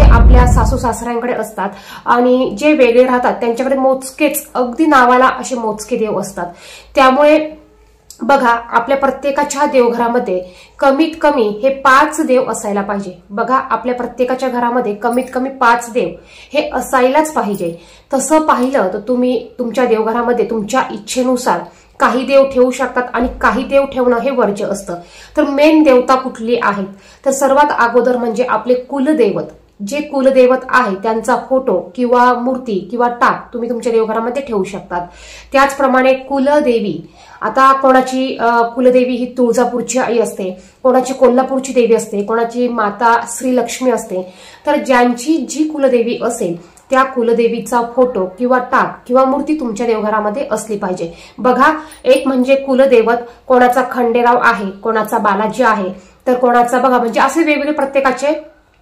घरामध्ये आपल्या सासू सासऱ्यांकडे असतात आणि जे वेगळे राहतात त्यांच्याकडे मोजकेच, अगदी नावाला असे मोजके देव असतात. त्यामुळे बघा, आपल्या प्रत्येकाच्या देवघरामध्ये कमीत कमी हे 5 देव असायला पाहिजे. बघा, आपल्या प्रत्येकाच्या घरामध्ये कमीत कमी 5 देव हे असायलाच पाहिजे. तसं पाहिलं तर तुम्ही तुमच्या देवघरामध्ये तुमच्या इच्छेनुसार काही देव ठेवू शकतात आणि काही देव ठेवणं हे वर्ज्य असतं. तर मेन देवता कुठली आहेत, तर सर्वात अगोदर म्हणजे आपले कुलदैवत. जे कुलदैवत आहे त्यांचा फोटो किंवा मूर्ती किंवा टाक तुम्ही तुमच्या देवघरामध्ये ठेवू शकतात. त्याचप्रमाणे कुलदेवी, आता कोणाची कुलदेवी ही तुळजापूरची आई असते, कोणाची कोल्हापूरची देवी असते, कोणाची माता श्री लक्ष्मी असते. तर ज्यांची जी कुलदेवी असेल त्या कुलदेवीचा फोटो किंवा टाक किंवा मूर्ती तुमच्या देवघरामध्ये असली पाहिजे. बघा, एक म्हणजे कुलदैवत, कोणाचा खंडेराव आहे, कोणाचा बालाजी आहे, तर कोणाचा बघा म्हणजे असे वेगवेगळे प्रत्येकाचे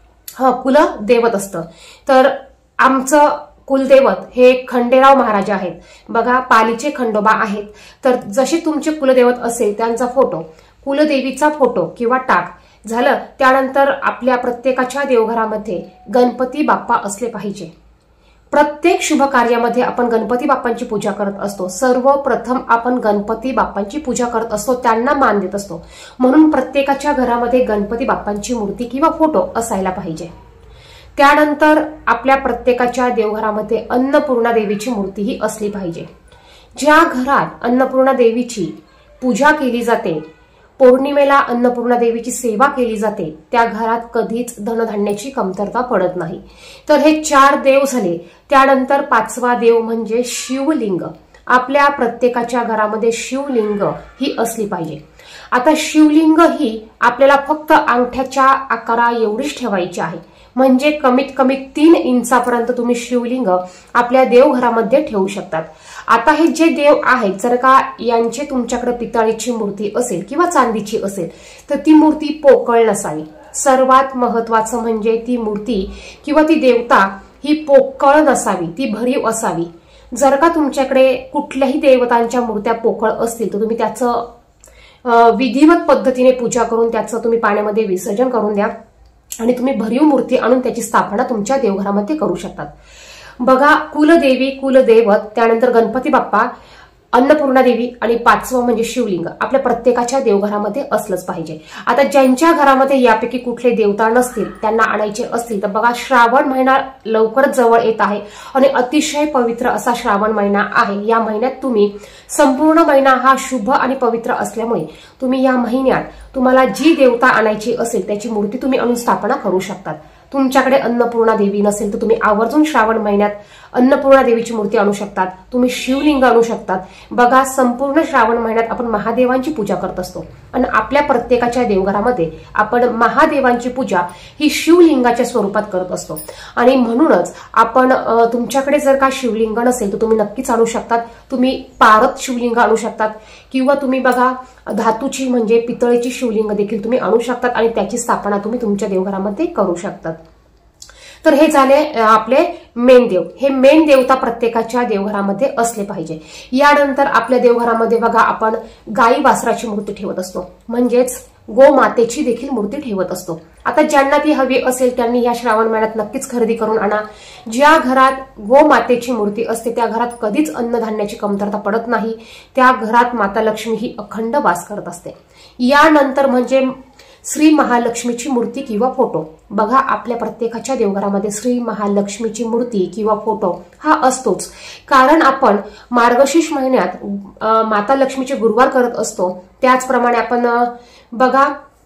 कुलदैवत असतं. तर आमचं कुलदैवत हे खंडेराव महाराज आहेत. बघा, पालीचे खंडोबा आहेत. तर जसे तुमचे कुलदैवत असेल त्यांचा फोटो, कुलदेवीचा फोटो किंवा टाक झालं. त्यानंतर आपल्या प्रत्येकाच्या देवघरामध्ये गणपती बाप्पा असले पाहिजे. प्रत्येक शुभ कार्यामध्ये आपण गणपती बाप्पांची पूजा करत असतो. सर्वप्रथम आपण गणपती बाप्पांची पूजा करत असतो, त्यांना मान देत असतो. म्हणून प्रत्येकाच्या घरामध्ये गणपती बाप्पांची मूर्ती किंवा फोटो असायला पाहिजे. त्यानंतर आपल्या प्रत्येकाच्या देवघरामध्ये अन्नपूर्णा देवीची मूर्ती ही असली पाहिजे. ज्या घरात अन्नपूर्णा देवीची पूजा केली जाते, पौर्णिमेला अन्नपूर्णा देवीची सेवा केली जाते, त्या घरात कधीच धनधान्याची कमतरता पडत नाही. तर हे 4 देव झाले. त्यानंतर 5वा देव म्हणजे शिवलिंग. आपल्या प्रत्येकाच्या घरामध्ये शिवलिंग ही असली पाहिजे. आता शिवलिंग ही आपल्याला फक्त अंगठ्याच्या आकारा एवढीच ठेवायची आहे. म्हणजे कमीत कमी 3 इंचापर्यंत तुम्ही शिवलिंग आपल्या देवघरामध्ये ठेवू शकतात. आता हे जे देव आहेत, जर का यांचे तुमच्याकडे पितळेची मूर्ती असेल किंवा चांदीची असेल तर ती मूर्ती पोकळ नसावी. सर्वात महत्वाचं म्हणजे ती मूर्ती किंवा ती देवता ही पोकळ नसावी, ती भरीव असावी. जर का तुमच्याकडे कुठल्याही देवतांच्या मूर्त्या पोकळ असतील तर तुम्ही त्याचं विधिवत पद्धतीने पूजा करून त्याचं तुम्ही पाण्यामध्ये विसर्जन करून द्या आणि तुम्ही भरीव मूर्ती आणून त्याची स्थापना तुमच्या देवघरामध्ये करू शकतात. बघा, कुलदेवी, कुलदैवत, त्यानंतर गणपती बाप्पा, अन्नपूर्णा देवी आणि 5वं म्हणजे शिवलिंग आपल्या प्रत्येकाच्या देवघरामध्ये असलंच पाहिजे. आता ज्यांच्या घरामध्ये यापैकी कुठले देवता नसतील, त्यांना आणायचे असतील तर बघा, श्रावण महिना लवकरच जवळ येत आहे आणि अतिशय पवित्र असा श्रावण महिना आहे. या महिन्यात तुम्ही संपूर्ण महिना हा शुभ आणि पवित्र असल्यामुळे तुम्ही या महिन्यात तुम्हाला जी देवता आणायची असेल त्याची मूर्ती तुम्ही आणून स्थापना करू शकतात. तुमच्याकडे अन्नपूर्णा देवी नसेल तर तुम्ही आवर्जून श्रावण महिन्यात अन्नपूर्णा देवीची मूर्ती आणू शकतात. तुम्ही शिवलिंग आणू शकतात. बघा, संपूर्ण श्रावण महिन्यात आपण महादेवांची पूजा करत असतो आणि आपल्या प्रत्येकाच्या देवघरामध्ये आपण महादेवांची पूजा ही शिवलिंगाच्या स्वरूपात करत असतो. आणि म्हणूनच आपण तुमच्याकडे जर का शिवलिंग नसेल तर तुम्ही नक्कीच आणू शकतात. तुम्ही पारद शिवलिंग आणू शकतात किंवा तुम्ही बघा धातूची म्हणजे पितळेची शिवलिंग देखील तुम्ही आणू शकतात आणि त्याची स्थापना तुम्ही तुमच्या देवघरामध्ये करू शकतात. तर हे झाले आपले मेन देव. हे मेन देवता प्रत्येकाच्या देवघरामध्ये असले पाहिजे. यानंतर आपल्या देवघरामध्ये बघा आपण गाई वासराची मूर्ती ठेवत असतो, म्हणजेच गोमातेची देखील मूर्ती ठेवत असतो. आता ज्यांना ती हवी असेल त्यांनी या श्रावण महिन्यात नक्कीच खरेदी करून आणा. ज्या घरात गोमातेची मूर्ती असते त्या घरात कधीच अन्नधान्याची कमतरता पडत नाही. त्या घरात माता लक्ष्मी ही अखंड वास करत असते. यानंतर म्हणजे श्री महालक्ष्मीची मूर्ती किंवा फोटो. बघा, आपल्या प्रत्येकाच्या देवघरामध्ये श्री महालक्ष्मीची मूर्ती किंवा फोटो हा असतोच. कारण आपण मार्गशीर्ष महिन्यात माता लक्ष्मीचे गुरुवार करत असतो. त्याचप्रमाणे आपण बघा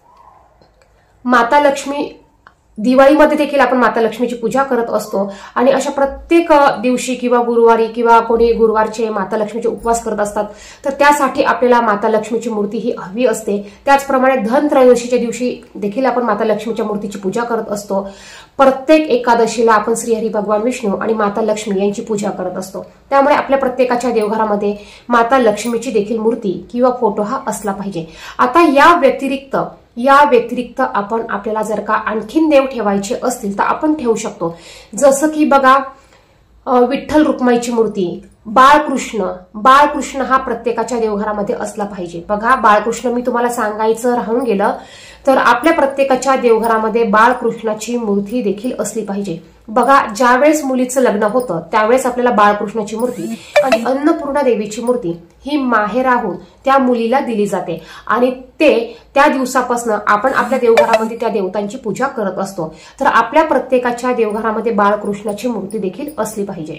माता लक्ष्मी दिवाळीमध्ये देखील आपण माता लक्ष्मीची पूजा करत असतो आणि अशा प्रत्येक दिवशी किंवा गुरुवारी किंवा कोणी गुरुवारचे माता लक्ष्मीचे उपवास करत असतात तर त्यासाठी आपल्याला माता लक्ष्मीची मूर्ती ही हवी असते. त्याचप्रमाणे धनत्रयोदशीच्या दिवशी देखील आपण माता लक्ष्मीच्या मूर्तीची पूजा करत असतो. प्रत्येक एकादशीला आपण श्रीहरी भगवान विष्णू आणि माता लक्ष्मी यांची पूजा करत असतो. त्यामुळे आपल्या प्रत्येकाच्या देवघरामध्ये माता लक्ष्मीची देखील मूर्ती किंवा फोटो हा असला पाहिजे. आता या व्यतिरिक्त आपण आपल्याला जर का आणखीन देव ठेवायचे असतील तर आपण ठेवू शकतो. जसं की बघा विठ्ठल रुक्माईची मूर्ती, बाळकृष्ण हा प्रत्येकाच्या देवघरामध्ये असला पाहिजे। बघा, बाळकृष्ण मी तुम्हाला सांगायचं राहून गेलं तर आपल्या प्रत्येकाच्या देवघरामध्ये बाळकृष्णाची मूर्ती देखील असली पाहिजे। बघा, ज्यावेळेस मुलीचं लग्न होतं त्यावेळेस आपल्याला बाळकृष्णाची मूर्ती आणि अन्नपूर्णा देवीची मूर्ती ही माहेराहून त्या मुलीला दिली जाते आणि त्या दिवसापासून आपण आपल्या देवघरामध्ये त्या देवतांची पूजा करत असतो। तर आपल्या प्रत्येकाच्या देवघरामध्ये बाळकृष्णाची मूर्ती देखील असली पाहिजे।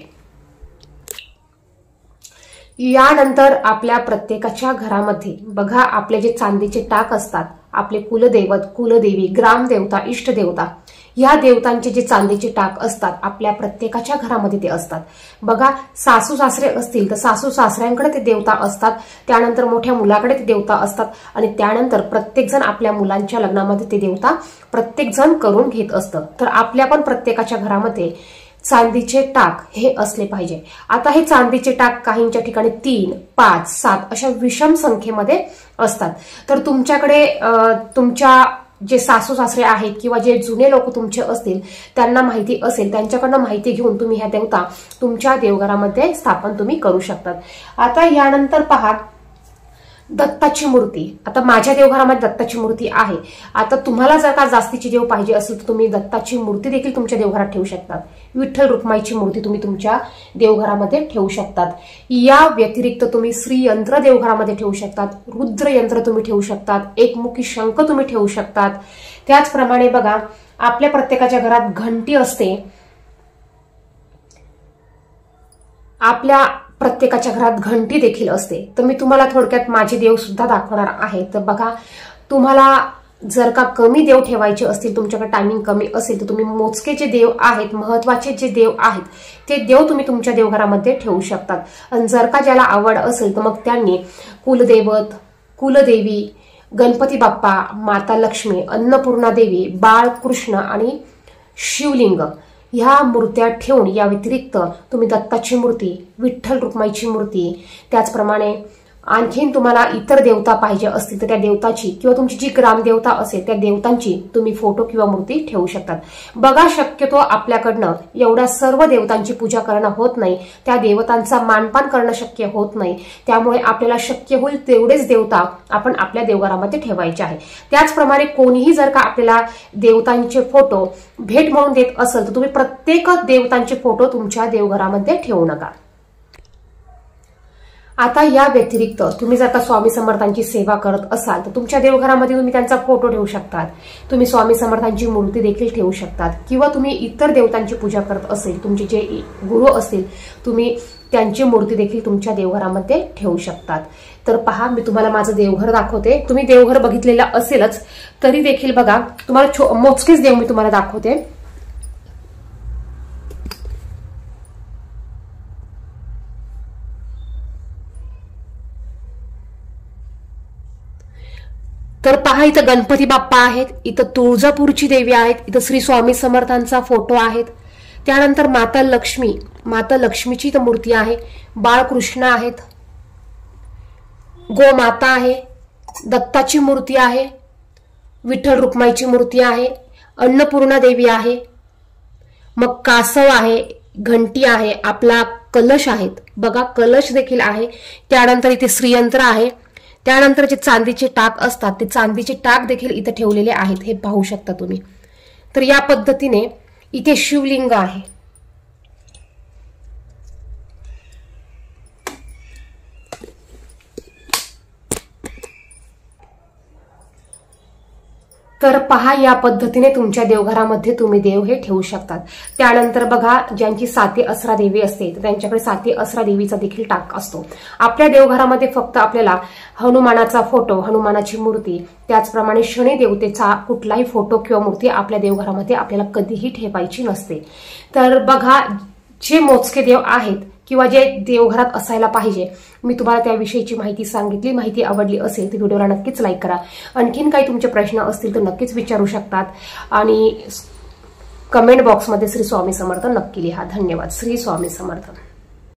यानंतर आपल्या प्रत्येकाच्या घरामध्ये बघा, आपले जे चांदीचे टाक असतात, आपले कुलदैवत, कुलदेवी, ग्रामदेवता, इष्टदेवता, या देवतांचे जे चांदीचे टाक असतात आपल्या प्रत्येकाच्या घरामध्ये ते असतात। बघा, सासू सासरे असतील तर सासू सासऱ्यांकडे ते देवता असतात, त्यानंतर मोठ्या मुलाकडे ते देवता असतात आणि त्यानंतर प्रत्येक जण आपल्या मुलांच्या लग्नामध्ये ते देवता प्रत्येक जण करून घेत असतं। तर आपल्या पण प्रत्येकाच्या घरामध्ये चांदीचे टाक हे असले पाहिजे। आता हे चांदीचे टाक काहींच्या ठिकाणी 3, 5, 7 अशा विषम संख्येमध्ये असतात। तर तुमच्याकडे तुमच्या जे सासू सासरे आहेत किंवा जे जुने लोक तुमचे असतील त्यांना माहिती असेल, त्यांच्याकडनं माहिती घेऊन तुम्ही ह्या देवता तुमच्या देवघरामध्ये स्थापन तुम्ही करू शकतात। आता यानंतर पहा, दत्ताची मूर्ती। आता माझ्या देवघरामध्ये दत्ताची मूर्ती आहे। आता तुम्हाला जर का जास्तीची देव पाहिजे असेल तर तुम्ही दत्ताची मूर्ती देखील तुमच्या देवघरात ठेवू शकतात। विठ्ठल रुक्माईची मूर्ती तुम्ही तुमच्या देवघरामध्ये ठेवू शकतात। या व्यतिरिक्त तुम्ही श्रीयंत्र देवघरामध्ये ठेवू शकतात, रुद्रयंत्र तुम्ही ठेवू शकतात, एकमुखी शंख तुम्ही ठेवू शकतात। त्याचप्रमाणे बघा, आपल्या प्रत्येकाच्या घरात घंटी असते, आपल्या प्रत्येकाच्या घरात घंटी देखील असते। तर मी तुम्हाला थोडक्यात माझे देव सुद्धा दाखवणार आहे। तर बघा, तुम्हाला जर का कमी देव ठेवायचे असतील, तुमच्याकडे टायमिंग कमी असेल तर तुम्ही मोजके जे देव आहेत, महत्वाचे जे देव आहेत ते देव तुम्ही तुमच्या देवघरामध्ये ठेवू शकतात। आणि जर का ज्याला आवड असेल तर मग त्यांनी कुलदैवत, कुलदेवी, गणपती बाप्पा, माता लक्ष्मी, अन्नपूर्णा देवी, बाळकृष्ण आणि शिवलिंग ह्या मूर्त्या ठेवून या व्यतिरिक्त तुम्ही दत्ताची मूर्ती, विठ्ठल रुक्माईची मूर्ती, त्याचप्रमाणे आणखीन तुम्हाला इतर देवता पाहिजे असतील तर त्या देवताची किंवा तुमची जी ग्रामदेवता असेल त्या देवतांची तुम्ही फोटो किंवा मूर्ती ठेवू शकतात। बघा, शक्यतो आपल्याकडनं एवढ्या सर्व देवतांची पूजा करणं होत नाही, त्या देवतांचा मानपान करणं शक्य होत नाही, त्यामुळे आपल्याला शक्य होईल तेवढेच देवता आपण आपल्या देवघरामध्ये ठेवायचे आहे। त्याचप्रमाणे कोणीही जर का आपल्याला देवतांचे फोटो भेट म्हणून देत असेल तर तुम्ही प्रत्येक देवतांचे फोटो तुमच्या देवघरामध्ये ठेवू नका। आता या व्यतिरिक्त तुम्ही जर का स्वामी समर्थांची सेवा करत असाल तर तुमच्या देवघरामध्ये तुम्ही त्यांचा फोटो ठेवू शकतात, तुम्ही स्वामी समर्थांची मूर्ती देखील ठेवू शकतात, किंवा तुम्ही इतर देवतांची पूजा करत असेल, तुमचे जे गुरु असतील तुम्ही त्यांची मूर्ती देखील तुमच्या देवघरामध्ये ठेवू शकतात। तर पहा, मी तुम्हाला माझं देवघर दाखवते। तुम्ही देवघर बघितलेलं असेलच तरी देखील बघा, तुम्हाला मोजकेच देव मी तुम्हाला दाखवते। तर पहा, इथं गणपती बाप्पा आहेत, इथं तुळजापूरची देवी आहेत, इथं श्री स्वामी समर्थांचा फोटो आहेत, त्यानंतर माता लक्ष्मीची इथं मूर्ती आहे, बाळकृष्ण आहेत, गोमाता आहे, दत्ताची मूर्ती आहे, विठ्ठल रुक्माईची मूर्ती आहे, अन्नपूर्णा देवी आहे, मग कासव आहे, घंटी आहे, आपला कलश आहेत, बघा कलश देखील आहे, त्यानंतर इथे श्रीयंत्र आहे, त्यानंतर जे चांदीचे टाक असतात ते चांदीचे टाक देखील इथे ठेवलेले आहेत, हे पाहू शकता तुम्ही। तर या पद्धतीने इथे शिवलिंग आहे। तर पहा, या पद्धतीने तुमच्या देवघरामध्ये तुम्ही देव हे ठेवू शकतात। त्यानंतर बघा, ज्यांची साती असरा देवी असते त्यांच्याकडे साती असरा देवीचा देखील टाक असतो। आपल्या देवघरामध्ये फक्त आपल्याला हनुमानाचा फोटो, हनुमानाची मूर्ती, त्याचप्रमाणे शनी देवतेचा कुठलाही फोटो किंवा मूर्ती आपल्या देवघरामध्ये आपल्याला कधीही ठेवायची नसते। तर बघा, जे मोजके देव आहेत किंवा जे देवघरात असायला पाहिजे, मी तुम्हाला त्याविषयीची माहिती सांगितली। माहिती आवडली असेल तर व्हिडिओला नक्कीच लाईक करा। आणखीन काही तुमचे प्रश्न असतील तर नक्कीच विचारू शकतात आणि कमेंट बॉक्समध्ये श्री स्वामी समर्थ नक्की लिहा। धन्यवाद। श्री स्वामी समर्थ।